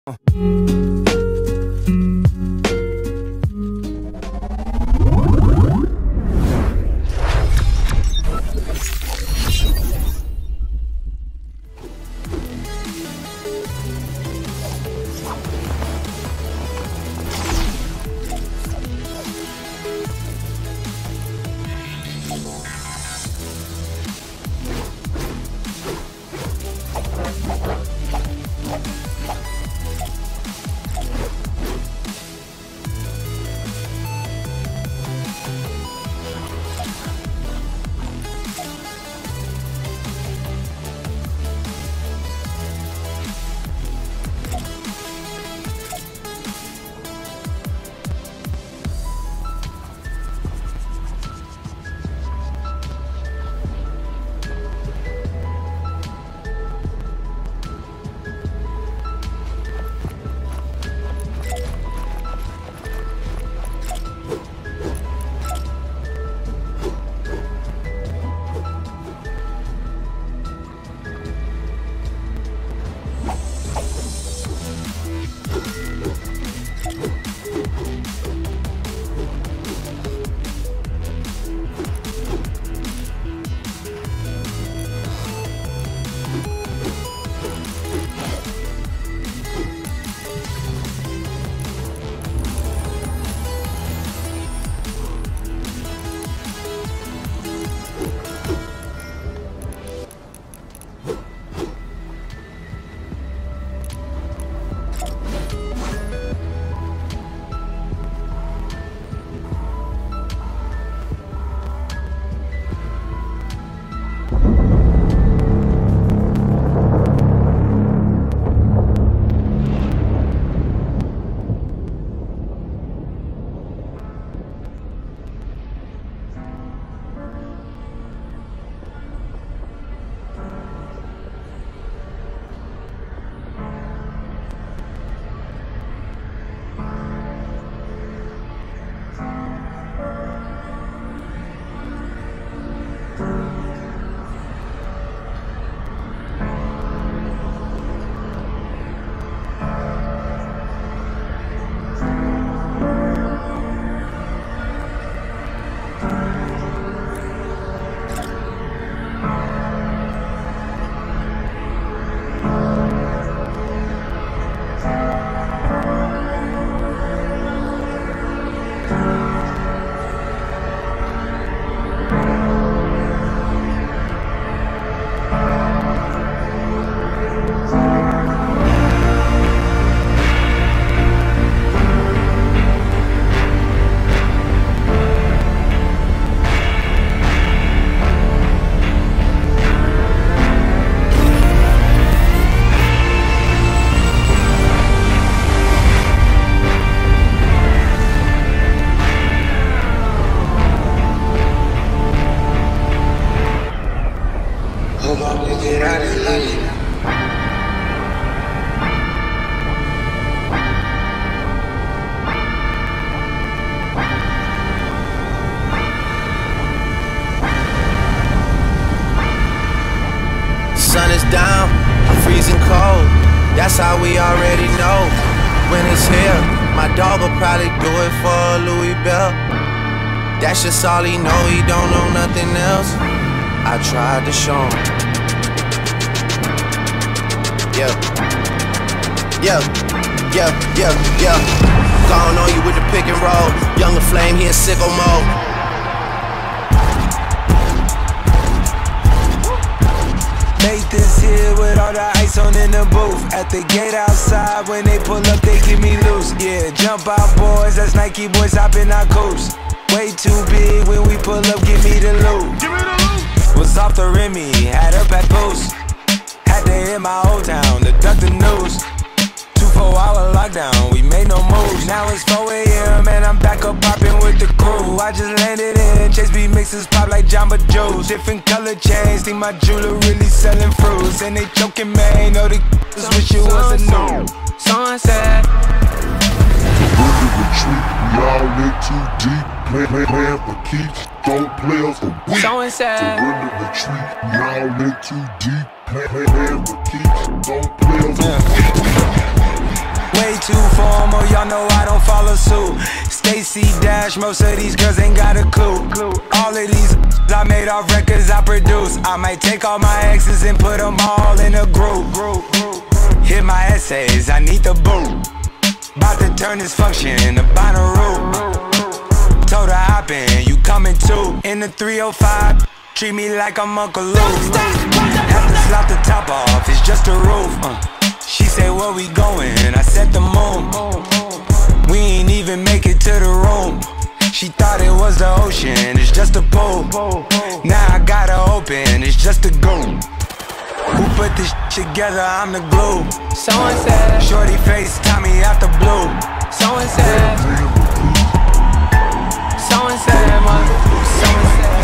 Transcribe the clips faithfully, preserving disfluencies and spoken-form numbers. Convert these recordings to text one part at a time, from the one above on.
Sun is down, I'm freezing cold. That's how we already know. When it's here, my dog will probably do it for a Louis Bell. That's just all he know, he don't know nothing else. I tried to show him. Yeah, yeah, yeah, yeah, yeah. Gone on you with the pick and roll. Younger Flame, he in sicko mode. Made this here with all the ice on in the booth. At the gate outside, when they pull up, they get me loose. Yeah, jump out boys, that's Nike boys hopping our coast. Way too big when we pull up, give me the loot. Give me the loot. Was off the Remy, had her back post. Had to hit my old town to duck the news. Two four hour lockdown, we made no moves. Now it's four A M and I'm back up popping with the crew. I just landed in, Chase B mixes pop like Jamba Joe's. Different color chains, think my jeweler really selling fruits. And they joking, man, know the just wish it was a new. Sunset. Surrender retreat, we all in too deep. Plan, plan, plan for keeps, don't play us for weak. Sunset. Surrender retreat, we all in too deep. Plan, plan, plan for keeps, don't play us for weak. too formal, y'all know I don't follow suit. Stacy Dash, most of these girls ain't got a clue. All of these I made off records I produce. I might take all my exes and put them all in a group. Hit my essays, I need the boot. About to turn this function into Bonnaroo. Told her hop in, you coming too. In the three oh five, treat me like I'm Uncle Luke. Have to slap the top off, it's just a roof. uh. She say where we going, I said the moon. We ain't even make it to the room. She thought it was the ocean, it's just a pool. Now I gotta open, it's just a goon. Who put this together, I'm the glue. Someone said, shorty face, Tommy out the blue. Someone said, someone said, man, someone said.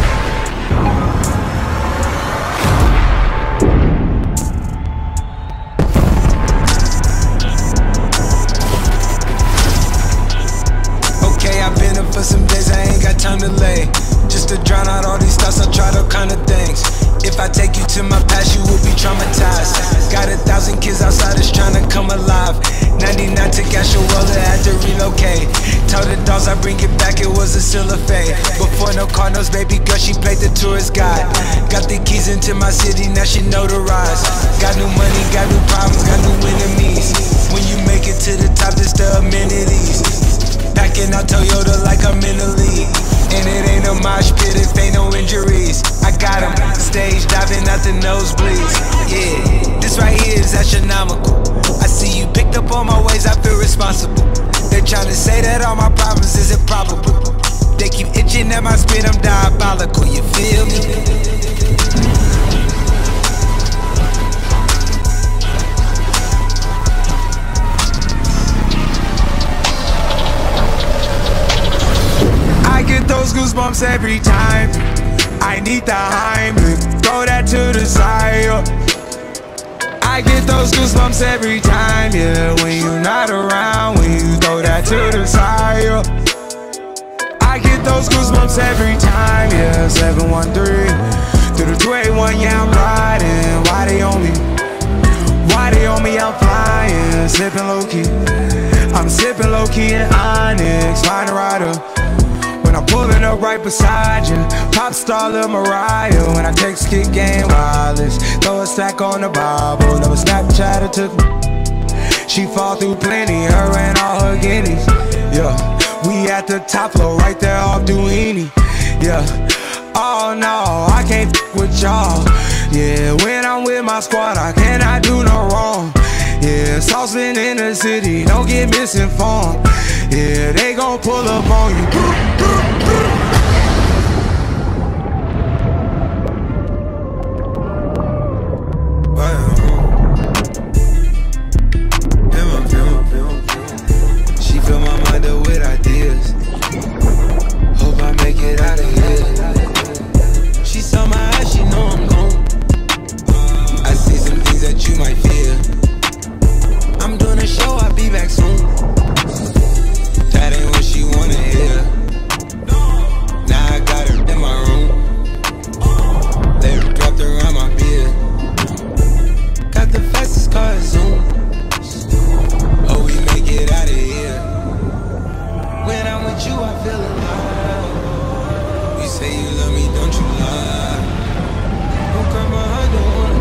Okay, I've been up for some days, I ain't got time to lay. Just to drown out all these thoughts, I tried all kind of things. If I take you to my past, you will be traumatized. Got a thousand kids outside that's trying to come alive. ninety-nine took Asherwella, had to relocate. Told the dolls I bring it back, it was a still a fade. Before no Cardinals, baby girl, she played the tourist guide. Got the keys into my city, now she notarized. Got new money, got new problems, got new enemies. When you make it to the top, it's the amenities. Packing out Toyota like I'm in the league. And it ain't a mosh pit if ain't no injuries. I got 'em stage diving out the nosebleeds. Yeah, this right here is astronomical. I see you picked up on my ways, I feel responsible. They're trying to say that all my problems is improbable. They keep itching at my spit, I'm diabolical, you feel me? I get those goosebumps every time. I need the Heimlich, throw that to the side. I get those goosebumps every time, yeah. When you're not around, when you throw that to the side. I get those goosebumps every time, yeah. seven one three through the two eighty-one, yeah, I'm riding. Why they on me? Why they on me? I'm flying, sipping low key. I'm sipping low key in Onyx, find a rider. When I'm pulling up right beside you, pop star Lil Mariah. When I text kick game wireless, throw a stack on the Bible. Never Snapchat or took me. She fall through plenty, her and all her guineas. Yeah, we at the top floor, right there off Duini. Yeah, oh no, I can't f with y'all. Yeah, when I'm with my squad, I cannot do no wrong. Yeah, saucepan in the city, don't get misinformed. Yeah, they gon' pull up on you. She fill my mind up with ideas. Hope I make it out of here. She saw my eyes, she know I'm gone. I see some things that you might fear. I'm doing a show, I'll be back soon. That ain't what she wanna hear. Now I got her in my room. They wrapped around my beard. Got the fastest car, Zoom. Oh, we make it out of here. When I'm with you, I feel alive. You say you love me, don't you lie? Don't cry my heart,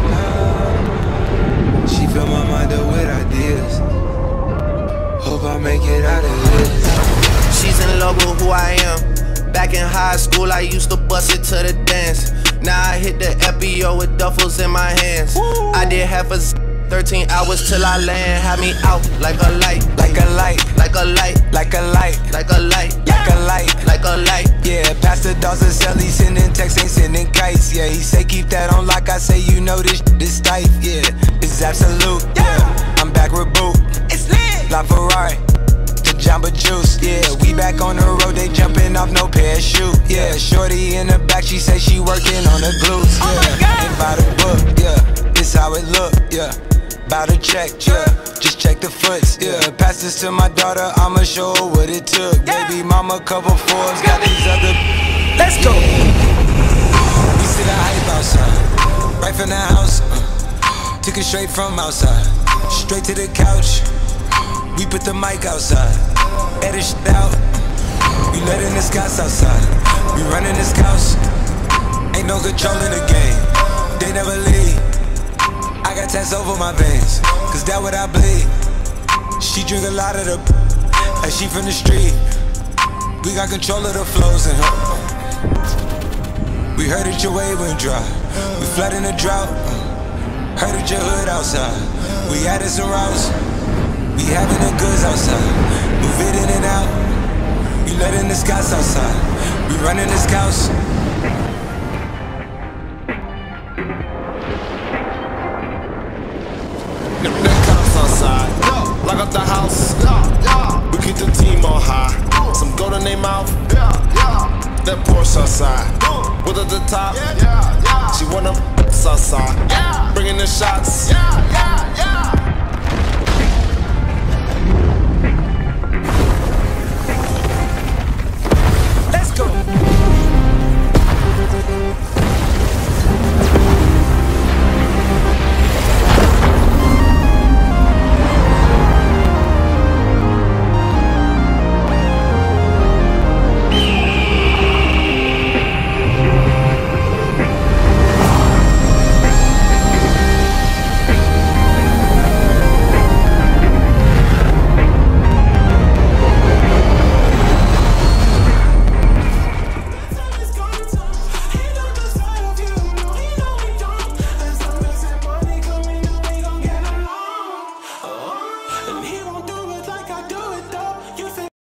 don't wanna die. She fill my mind up with ideas. Hope I make it out of here. She's in love with who I am. Back in high school, I used to bust it to the dance. Now I hit the F B O with duffels in my hands. Woo. I did half a thirteen hours till I land. Had me out like a light, like a light, like a light, like a light, like a light, like a light, like a light. Yeah, Pastor Dawson sell, he sending texts, ain't sending kites. Yeah, he say keep that on lock. I say you know this this tight. Yeah, it's absolute. Yeah, I'm back with Boo. It's lit. La Ferrari. Jamba Juice, yeah, we back on the road, they jumping off no parachute. Yeah, shorty in the back, she say she working on the glutes. Yeah, ain't by the book, yeah, it's how it look, yeah. Bout to check, yeah, just check the foots, yeah. Pass this to my daughter, I'ma show her what it took. Baby mama cover Forbes, got these other. Let's go. We see the hype outside, right from the house. Uh, took it straight from outside, straight to the couch. put the mic outside, edit shit out. We letting the scouts outside. We running this couch. Ain't no control in the game. They never leave. I got tats over my veins, cause that what I bleed. She drink a lot of the like she from the street. We got control of the flows in her. We heard that your wave went dry. We flooding the drought. Heard that your hood outside. We added some routes. We having the goods outside. Move it in and out. We letting the scouts outside. We running the scouts. The cops outside, lock up the house. We keep the team on high. Some gold in their mouth. That Porsche outside, with at the top. She wanna outside, bringing the shots.